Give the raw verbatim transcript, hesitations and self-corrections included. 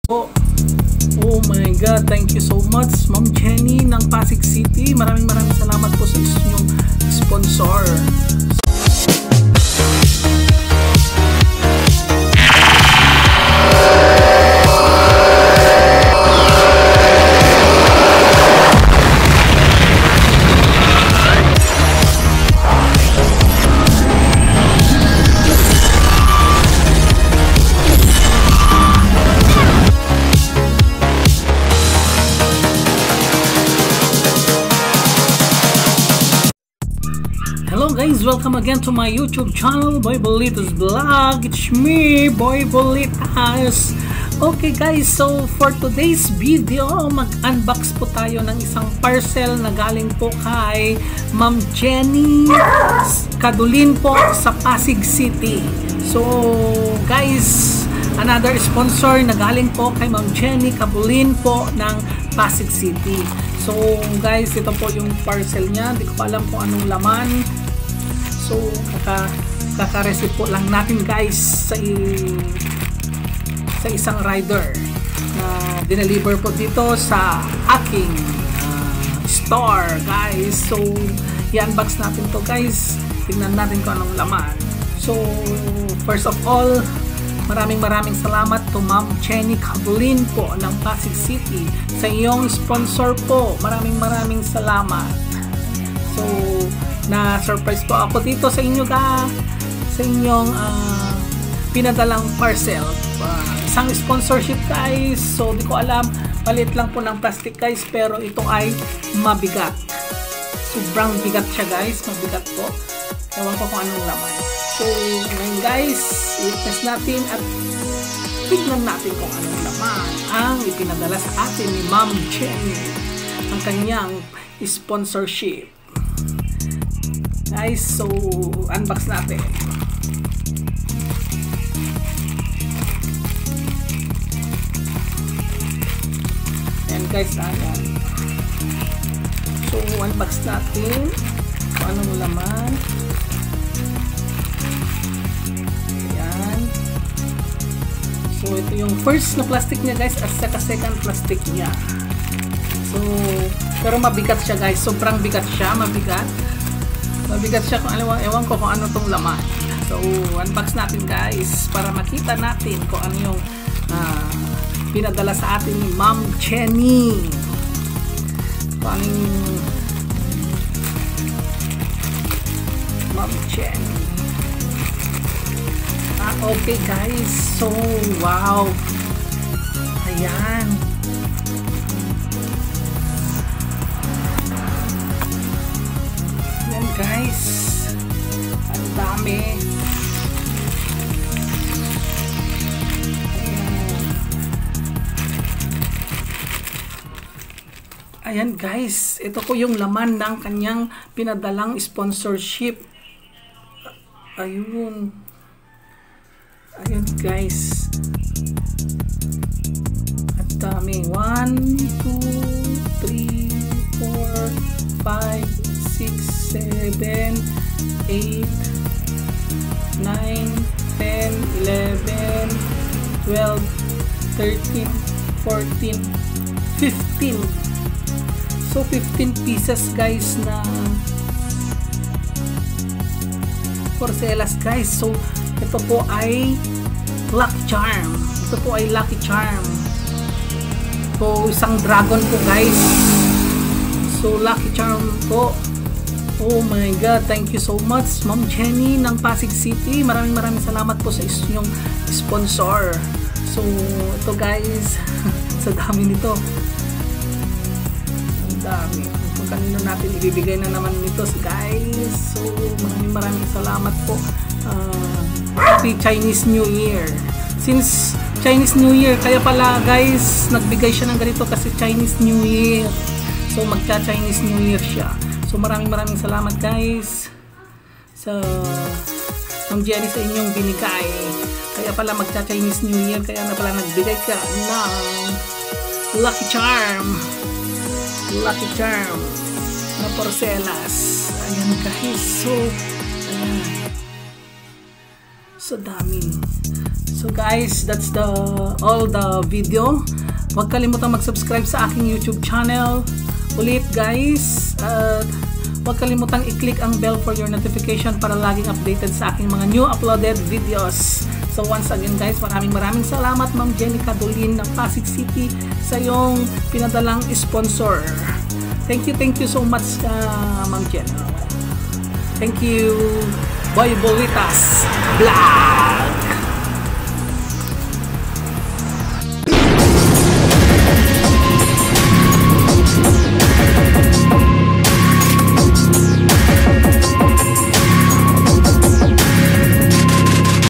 Oh, oh my God, thank you so much Ma'am Jenny ng Pasig City. Maraming maraming salamat po sa inyong sponsor. Hello guys, welcome again to my YouTube channel, Boy Bolitas Vlog. It's me, Boy Bolitas. Okay guys, so for today's video, mag-unbox po tayo ng isang parcel na galing po kay Ma'am Jenny Kadulin po sa Pasig City. So guys, another sponsor na galing po kay Ma'am Jenny Kadulin po ng Pasig City. So guys, ito po yung parcel niya. Hindi ko pa alam kung anong laman. So kaka kaka-receive po lang natin guys sa sa isang rider na dineliver po dito sa aking uh, store guys. So i-unbox natin to guys. Tingnan natin kung anong laman. So first of all, maraming maraming salamat to Ma'am Jenny Kadulin po ng Pasig City sa iyong sponsor po. Maraming maraming salamat. So na surprise po ako dito sa inyo ka sa inyong uh, pinadalang parcel. Uh, isang sponsorship guys. So di ko alam, palit lang po ng plastic guys, pero ito ay mabigat. Sobrang bigat siya guys, mabigat po. Ewan ko kung anong laman. So ngayon guys, i-test natin at tignan natin kung anong laman ang ipinadala sa atin ni Ma'am Jenny, ang kanyang sponsorship. Guys, so unbox natin. Ayan guys, ayan. So unbox natin kung anong laman. Ayan. So ito yung first na plastic niya guys, at saka second plastic niya. So pero mabigat siya guys, sobrang bigat siya, mabigat. Mabigat siya kung ano, ewan ko kung ano tong laman. So unbox natin guys para makita natin kung ano yung uh, pinadala sa atin ni Ma'am Jenny. Kung ano yung Ma'am Jenny. Ah, okay guys. So wow. Ayan. Guys, ang dami. Ayan. Ayan guys, ito po yung laman ng kanyang pinadalang sponsorship. Ayun. Ayun guys. Ang dami. one, two, three, four, five, six, seven, eight, nine, ten, eleven, twelve, thirteen, fourteen, fifteen. So fifteen pieces guys na porcelas guys. So ito po ay Lucky Charm. Ito po ay Lucky Charm. So isang dragon po guys. So Lucky Charm po. Oh my God, thank you so much Ma'am Jenny ng Pasig City. Maraming maraming salamat po sa inyong sponsor. So ito guys, sa dami nito. Ang dami. Kung kanino natin ibibigay na naman nito guys. So maraming maraming salamat po. Uh, happy Chinese New Year. Since Chinese New Year, kaya pala guys, nagbigay siya ng ganito kasi Chinese New Year. So magcha-Chinese New Year siya. So maraming maraming salamat guys sa Ma'am Jenny sa inyong binigay. Kaya pala magcha-Chinese New Year, kaya na pala nagbigay ka ng Lucky Charm. Lucky Charm na porcelas. Ayan guys. So ayan. So dami. So guys, that's the all the video. Huwag kalimutang mag-subscribe sa aking YouTube channel. Ulit guys, at uh, huwag kalimutang i-click ang bell for your notification para laging updated sa aking mga new uploaded videos. So once again guys, maraming maraming salamat Ma'am Jenny Cadolin ng Pasig City sa iyong pinadalang sponsor. Thank you, thank you so much uh, Ma'am Jenny. Thank you. Boy Bolitas Vlog.